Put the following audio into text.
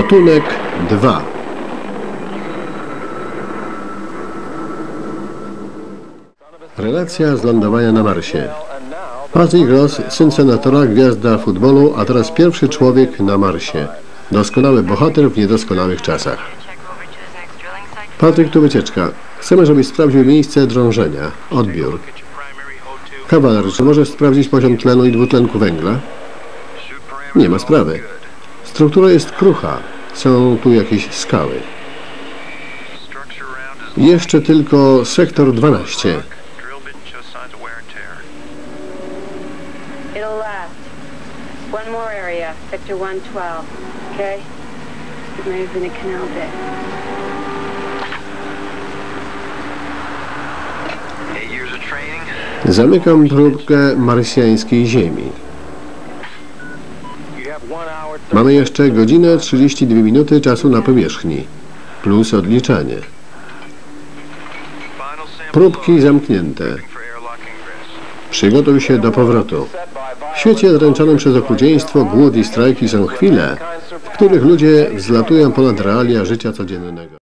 Ratunek 2. Relacja z lądowania na Marsie. Patrick Ross, syn senatora, gwiazda futbolu, a teraz pierwszy człowiek na Marsie. Doskonały bohater w niedoskonałych czasach. Patryk, tu wycieczka. Chcemy, żebyś sprawdził miejsce drążenia. Odbiór. Kawaler, czy możesz sprawdzić poziom tlenu i dwutlenku węgla? Nie ma sprawy. Struktura jest krucha. Są tu jakieś skały. Jeszcze tylko sektor 12. It'll last. One more area, sector 112. Okay? It may have been a canal bit. 8 years of training. Zamykam próbkę marsjańskiej ziemi. Mamy jeszcze godzinę 32 minuty czasu na powierzchni. Plus odliczanie. Próbki zamknięte. Przygotuj się do powrotu. W świecie dręczonym przez okrucieństwo, głód i strajki są chwile, w których ludzie wzlatują ponad realia życia codziennego.